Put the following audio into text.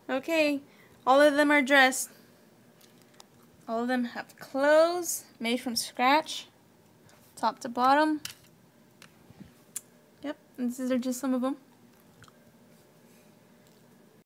Okay, all of them are dressed. All of them have clothes made from scratch, top to bottom. Yep, and these are just some of them.